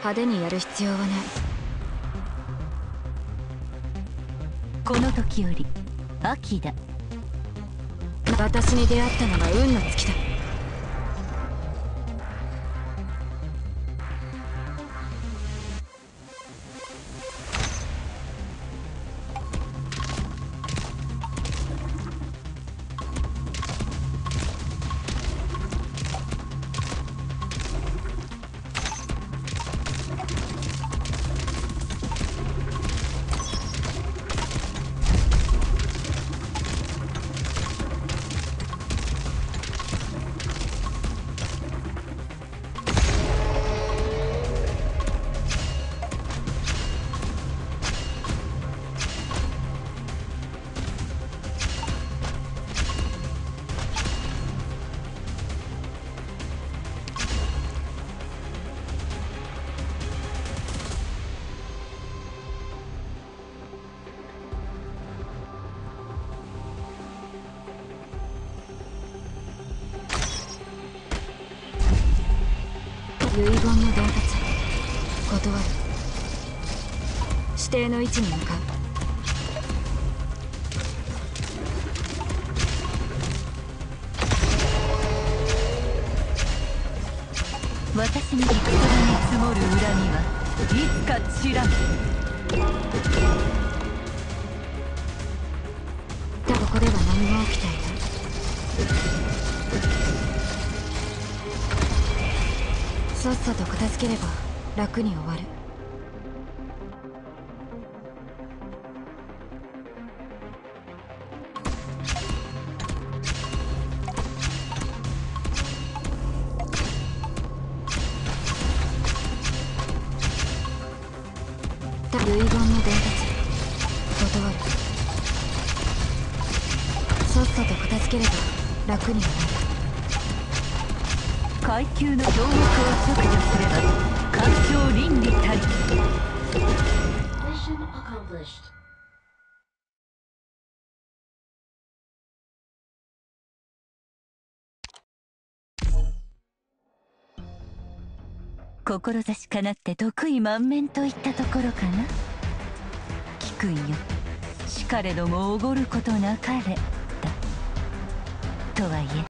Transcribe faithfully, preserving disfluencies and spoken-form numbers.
派手にやる必要はない。 この時より秋だ。 私に出会ったのが運の尽きだ。遺言の伝達断る。指定の位置に向かう。 私に陸空に積もる恨みはいつか散らん。 だがここでは何も起きていない。さっさと片付ければ楽に終わる。遺言の伝達断る。さっさと片付ければ楽に終わる。 階級の強欲を削除すれば干渉倫理体。志かなって得意満面といったところかな。聞くんよ、しかれどもおごることなかれだ。とはいえ